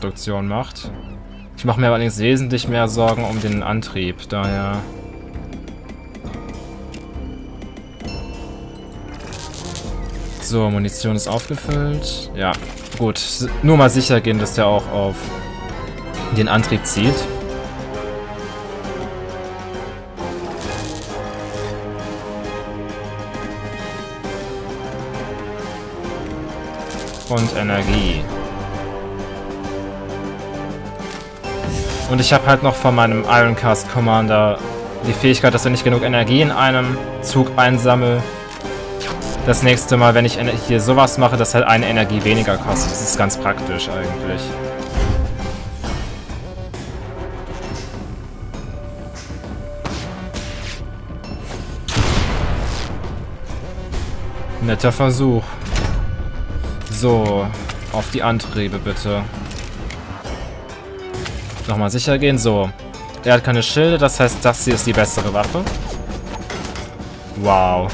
Produktion macht. Ich mache mir allerdings wesentlich mehr Sorgen um den Antrieb, daher... So, Munition ist aufgefüllt. Ja, gut. Nur mal sicher gehen, dass der auch auf den Antrieb zielt. Und Energie. Und ich habe halt noch von meinem Ironcast Commander die Fähigkeit, dass wenn ich genug Energie in einem Zug einsammle, das nächste Mal, wenn ich hier sowas mache, dass halt eine Energie weniger kostet. Das ist ganz praktisch eigentlich. Netter Versuch. So, auf die Antriebe bitte. Nochmal sicher gehen. So. Er hat keine Schilde, das heißt, das hier ist die bessere Waffe. Wow.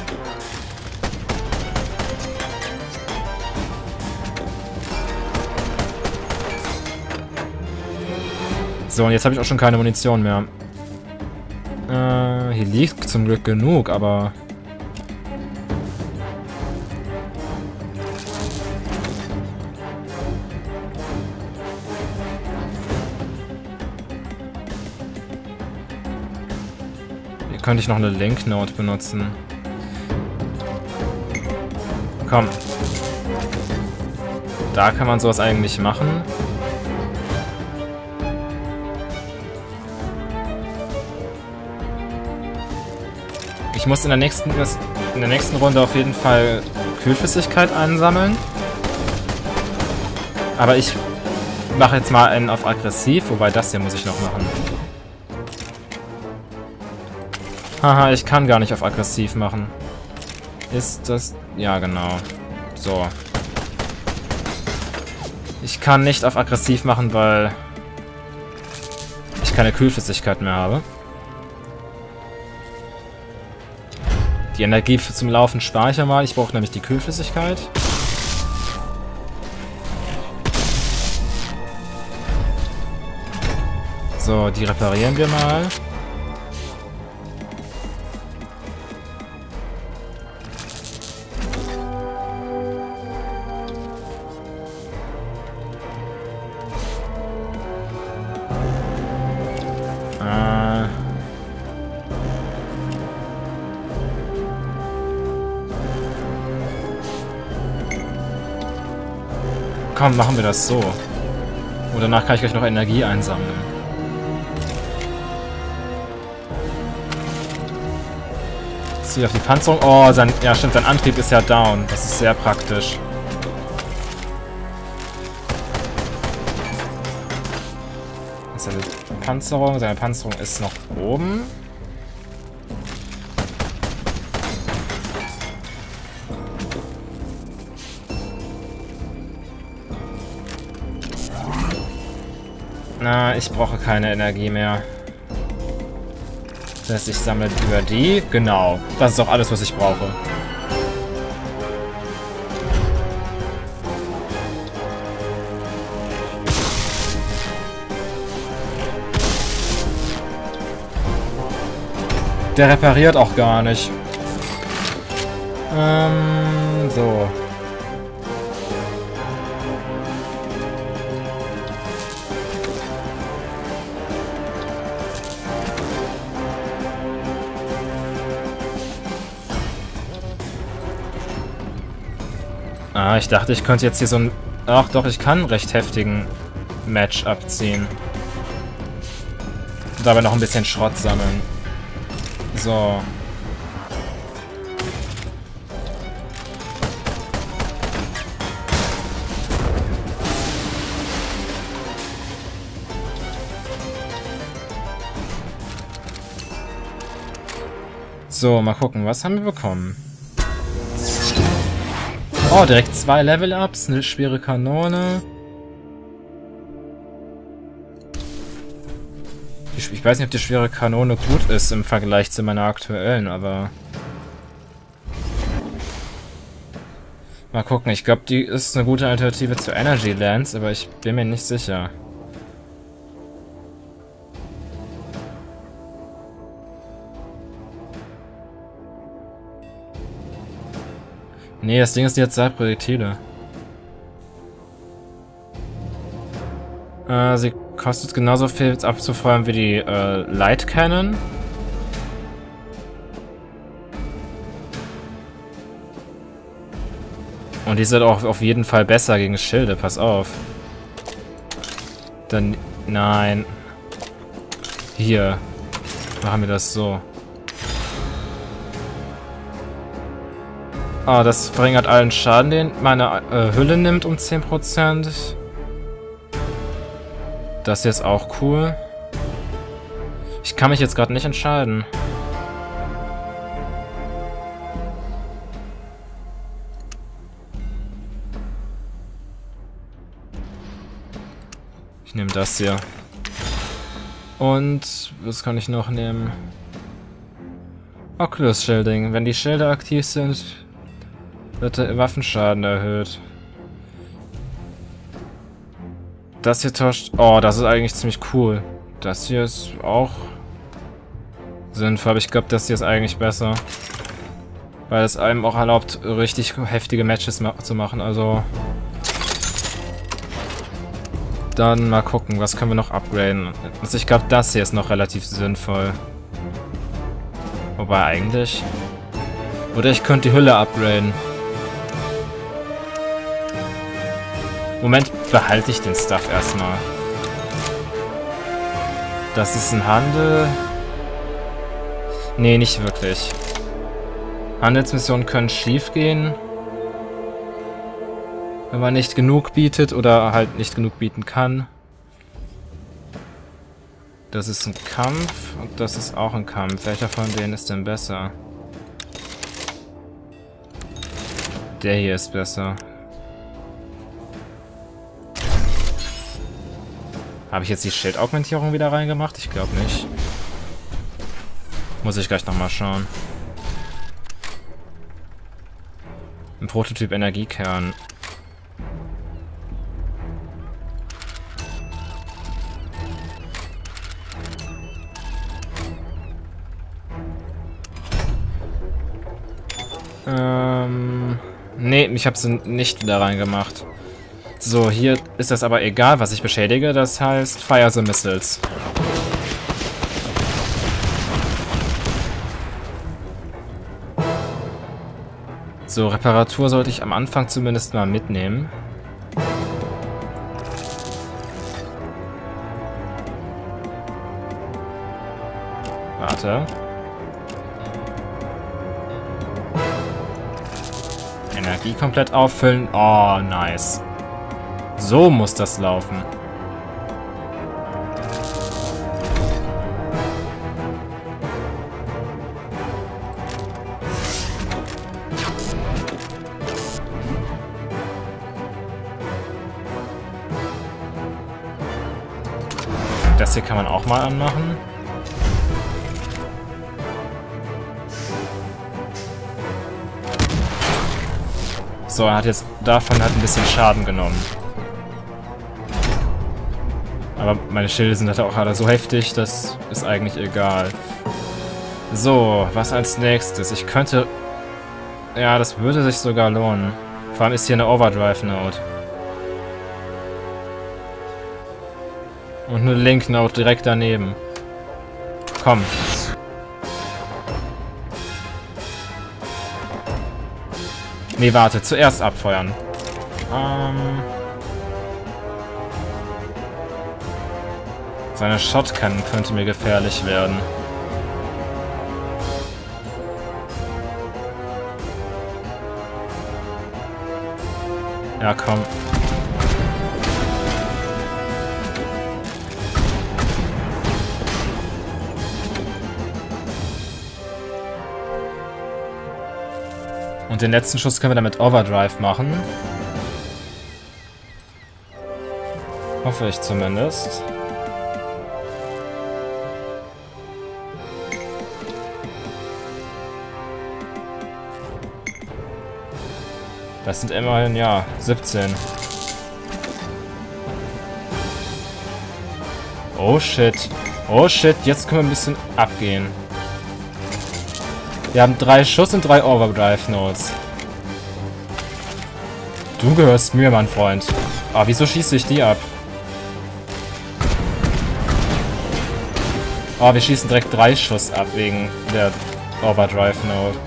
So, und jetzt habe ich auch schon keine Munition mehr. Hier liegt zum Glück genug, aber... Hier könnte ich noch eine Link-Note benutzen. Komm. Da kann man sowas eigentlich machen. Ich muss in der nächsten Runde auf jeden Fall Kühlflüssigkeit einsammeln. Aber ich mache jetzt mal einen auf aggressiv, wobei das hier muss ich noch machen. Haha, ich kann gar nicht auf aggressiv machen. Ist das... Ja, genau. So. Ich kann nicht auf aggressiv machen, weil ich keine Kühlflüssigkeit mehr habe. Die Energie zum Laufen spare ich ja mal. Ich brauche nämlich die Kühlflüssigkeit. So, die reparieren wir mal. Komm, machen wir das so. Und danach kann ich gleich noch Energie einsammeln. Ziel auf die Panzerung. Oh, ja stimmt, sein Antrieb ist ja down. Das ist sehr praktisch. Seine Panzerung ist noch oben. Na, ich brauche keine Energie mehr. Das heißt, ich sammle über die. Genau. Das ist auch alles, was ich brauche. Der repariert auch gar nicht. So. Ah, ich dachte, ich könnte jetzt hier so ein... Ach doch, ich kann einen recht heftigen Match abziehen. Und dabei noch ein bisschen Schrott sammeln. So. So, mal gucken, was haben wir bekommen? Oh, direkt 2 Level-Ups, eine schwere Kanone. Ich weiß nicht, ob die schwere Kanone gut ist im Vergleich zu meiner aktuellen, aber... Mal gucken, ich glaube, die ist eine gute Alternative zu Energy Lance, aber ich bin mir nicht sicher. Nee, das Ding ist jetzt zwei Projektile. Sie kostet genauso viel abzufeuern wie die Light Cannon. Und die sind auch auf jeden Fall besser gegen Schilde, pass auf. Dann, nein. Hier. Machen wir das so. Ah, das verringert allen Schaden, den meine Hülle nimmt um 10%. Das hier ist auch cool. Ich kann mich jetzt gerade nicht entscheiden. Ich nehme das hier. Und was kann ich noch nehmen? Oculus Shielding. Wenn die Schilde aktiv sind, wird der Waffenschaden erhöht. Das hier tauscht... Oh, das ist eigentlich ziemlich cool. Das hier ist auch sinnvoll, aber ich glaube, das hier ist eigentlich besser. Weil es einem auch erlaubt, richtig heftige Matches zu machen, also... Dann mal gucken, was können wir noch upgraden. Also ich glaube, das hier ist noch relativ sinnvoll. Wobei eigentlich... Oder ich könnte die Hülle upgraden. Moment, behalte ich den Stuff erstmal. Das ist ein Handel. Nee, nicht wirklich. Handelsmissionen können schief gehen. Wenn man nicht genug bietet oder halt nicht genug bieten kann. Das ist ein Kampf und das ist auch ein Kampf. Welcher von denen ist denn besser? Der hier ist besser. Habe ich jetzt die Schildaugmentierung wieder reingemacht? Ich glaube nicht. Muss ich gleich nochmal schauen. Ein Prototyp Energiekern. Nee, ich habe sie nicht wieder reingemacht. So, hier ist das aber egal, was ich beschädige. Das heißt Fire the Missiles. So, Reparatur sollte ich am Anfang zumindest mal mitnehmen. Warte. Energie komplett auffüllen. Oh, nice. So muss das laufen. Das hier kann man auch mal anmachen. So, er hat jetzt davon ein bisschen Schaden genommen. Aber meine Schilde sind halt auch alle so heftig, das ist eigentlich egal. So, was als nächstes? Ich könnte... Ja, das würde sich sogar lohnen. Vor allem ist hier eine Overdrive-Node. Und eine Link-Node direkt daneben. Komm. Nee, warte, zuerst abfeuern. Seine Shotgun könnte mir gefährlich werden. Ja, komm. Und den letzten Schuss können wir dann mit Overdrive machen. Hoffe ich zumindest. Das sind immerhin, ja, 17. Oh shit. Oh shit, jetzt können wir ein bisschen abgehen. Wir haben 3 Schuss und 3 Overdrive Notes. Du gehörst mir, mein Freund. Ah, wieso schieße ich die ab? Oh, wir schießen direkt 3 Schuss ab wegen der Overdrive Note.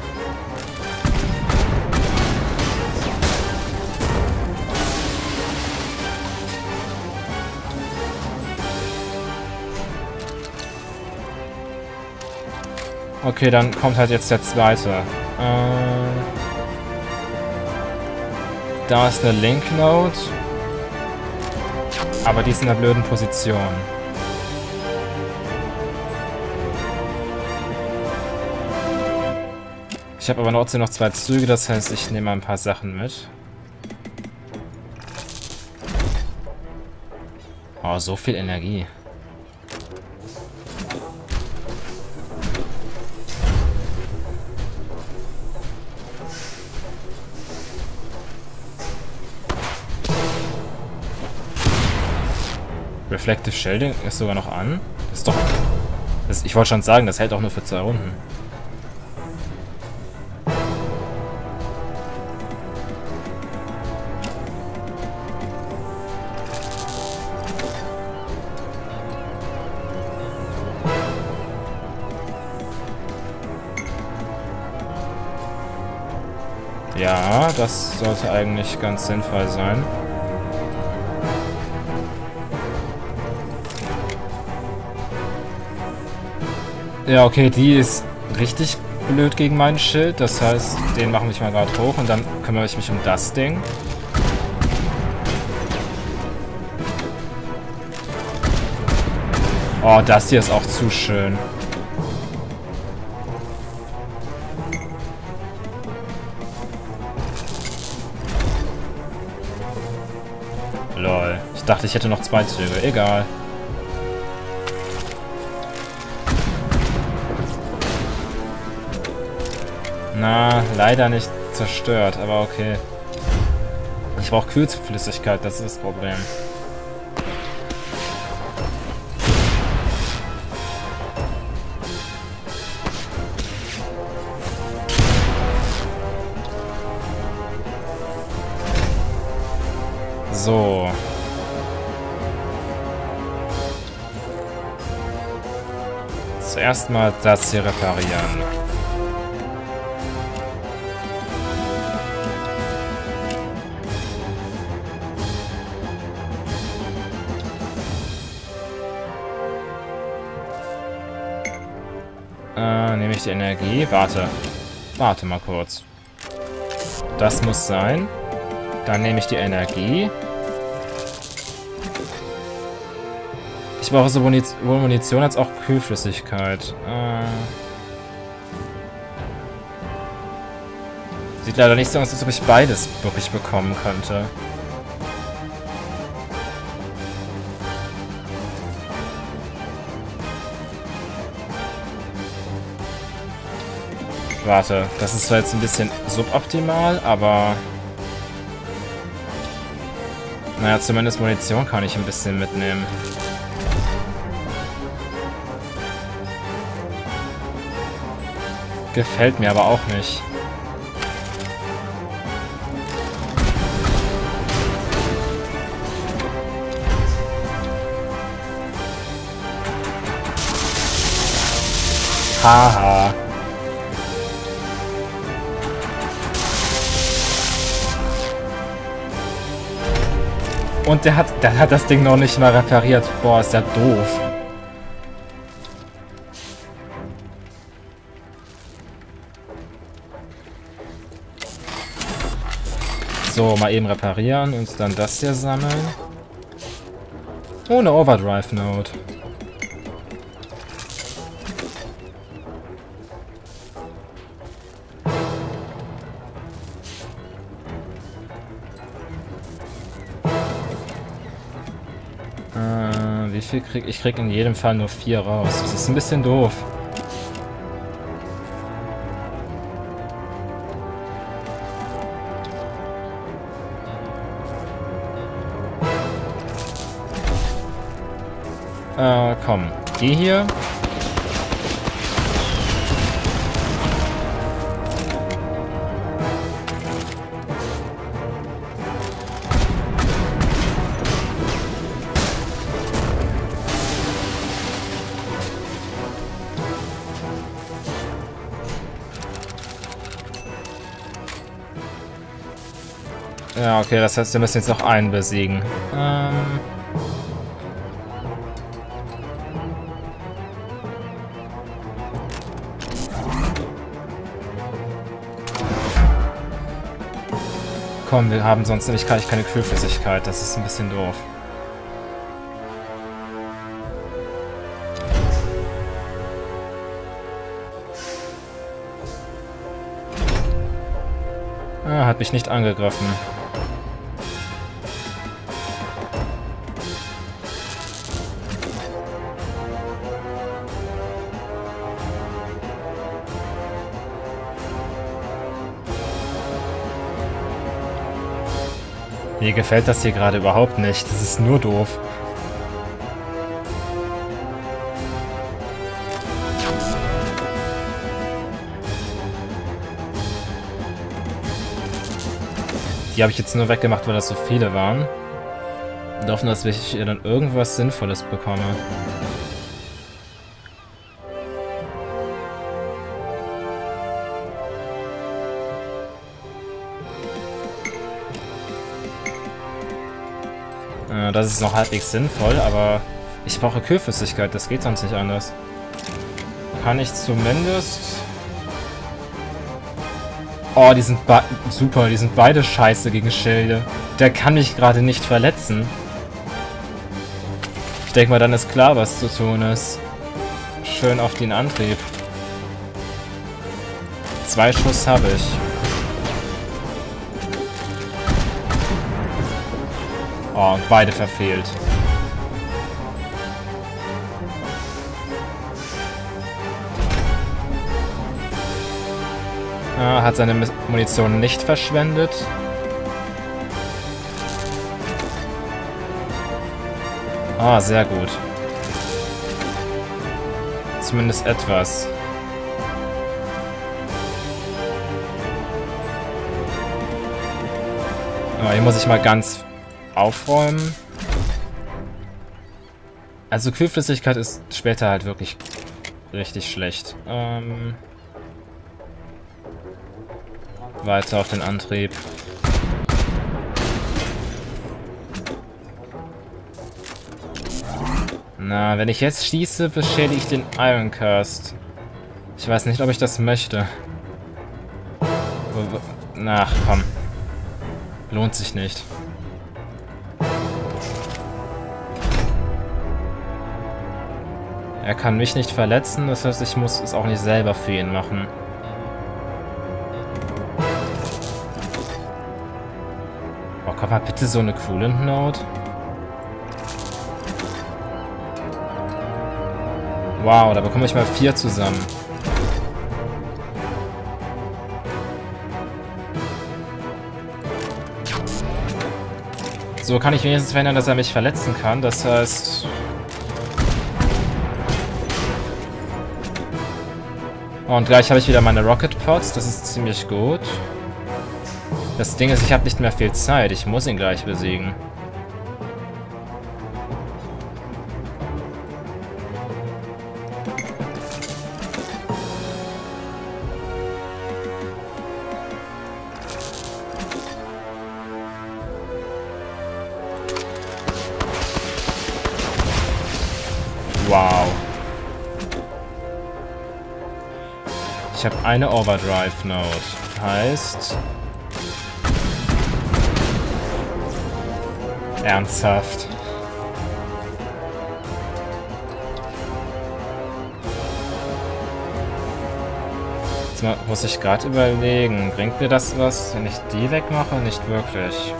Okay, dann kommt halt jetzt der zweite. Da ist eine Link Note. Aber die ist in einer blöden Position. Ich habe aber trotzdem noch 2 Züge, das heißt, ich nehme ein paar Sachen mit. Oh, so viel Energie. Reflective Shielding ist sogar noch an. Das ist doch... ich wollte schon sagen, das hält auch nur für 2 Runden. Ja, das sollte eigentlich ganz sinnvoll sein. Ja, okay, die ist richtig blöd gegen mein Schild. Das heißt, den machen wir mal gerade hoch und dann kümmere ich mich um das Ding. Oh, das hier ist auch zu schön. Lol. Ich dachte, ich hätte noch 2 Züge. Egal. Na, leider nicht zerstört, aber okay. Ich brauche Kühlflüssigkeit, das ist das Problem. So. Zuerst mal das hier reparieren. Nehme ich die Energie? Warte. Warte mal kurz. Das muss sein. Dann nehme ich die Energie. Ich brauche sowohl Munition als auch Kühlflüssigkeit. Sieht leider nicht so aus, als ob ich beides wirklich bekommen könnte. Warte, das ist zwar jetzt ein bisschen suboptimal, aber... Naja, zumindest Munition kann ich ein bisschen mitnehmen. Gefällt mir aber auch nicht. Haha. Und der hat das Ding noch nicht mal repariert. Boah, ist der doof. So, mal eben reparieren und dann das hier sammeln. Oh, eine Overdrive Note. Wie viel krieg ich? Krieg in jedem Fall nur 4 raus. Das ist ein bisschen doof. Komm. Geh hier. Ja, okay, das heißt, wir müssen jetzt noch einen besiegen. Komm, wir haben sonst nämlich keine Kühlflüssigkeit. Das ist ein bisschen doof. Ah, hat mich nicht angegriffen. Mir gefällt das hier gerade überhaupt nicht. Das ist nur doof. Die habe ich jetzt nur weggemacht, weil das so viele waren. Und hoffen, dass ich hier dann irgendwas Sinnvolles bekomme. Das ist noch halbwegs sinnvoll, aber ich brauche Kühlflüssigkeit, das geht sonst nicht anders. Kann ich zumindest... Oh, die sind super, die sind beide scheiße gegen Schilde. Der kann mich gerade nicht verletzen. Ich denke mal, dann ist klar, was zu tun ist. Schön auf den Antrieb. 2 Schuss habe ich. Oh, und beide verfehlt. Hat seine Munition nicht verschwendet. Ah, sehr gut. Zumindest etwas. Oh, hier muss ich mal ganz aufräumen. Also Kühlflüssigkeit ist später halt wirklich richtig schlecht. Weiter auf den Antrieb. Na, wenn ich jetzt schieße, beschädige ich den Ironcast. Ich weiß nicht, ob ich das möchte. Ach, komm. Lohnt sich nicht. Er kann mich nicht verletzen, das heißt, ich muss es auch nicht selber für ihn machen. Oh, komm mal bitte so eine Coolant Note. Wow, da bekomme ich mal 4 zusammen. So kann ich wenigstens verhindern, dass er mich verletzen kann. Das heißt... Und gleich habe ich wieder meine Rocket Pods. Das ist ziemlich gut. Das Ding ist, ich habe nicht mehr viel Zeit. Ich muss ihn gleich besiegen. Wow. Ich habe eine Overdrive Note. Heißt... Ernsthaft. Jetzt muss ich gerade überlegen. Bringt mir das was, wenn ich die wegmache? Nicht wirklich.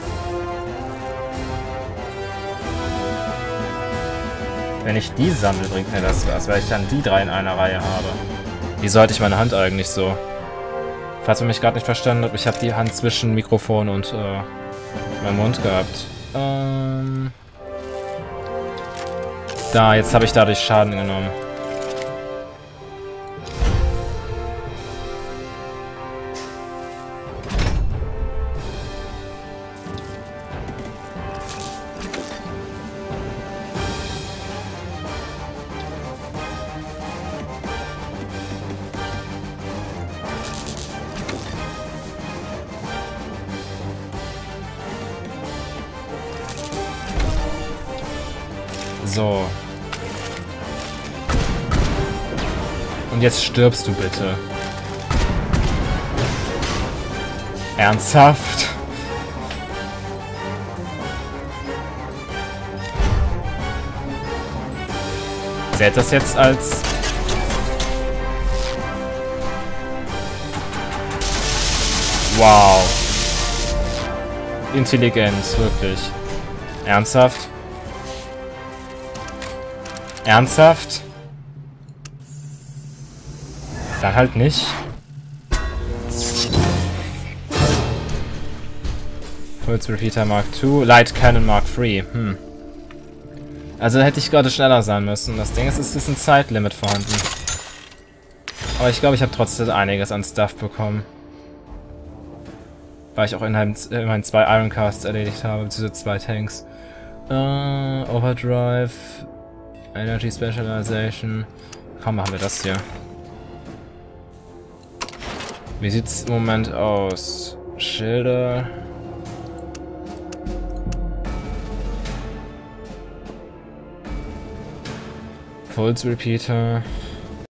Wenn ich die sammle, bringt mir das was, weil ich dann die 3 in einer Reihe habe. Wie sollte ich meine Hand eigentlich so? Falls man mich gerade nicht verstanden hat, ich habe die Hand zwischen Mikrofon und meinem Mund gehabt. Da, jetzt habe ich dadurch Schaden genommen. So. Und jetzt stirbst du bitte. Ernsthaft? Zählt das jetzt als... Wow. Intelligent, wirklich. Ernsthaft? Ernsthaft? Dann halt nicht. Pulse Repeater Mark II, Light Cannon Mark III. Also hätte ich gerade schneller sein müssen. Das Ding ist, es ist ein Zeitlimit vorhanden. Aber ich glaube, ich habe trotzdem einiges an Stuff bekommen. Weil ich auch immerhin 2 Ironcasts erledigt habe, beziehungsweise 2 Tanks. Overdrive, Energy Specialization. Komm, machen wir das hier. Wie sieht's im Moment aus? Schilder. Pulse Repeater.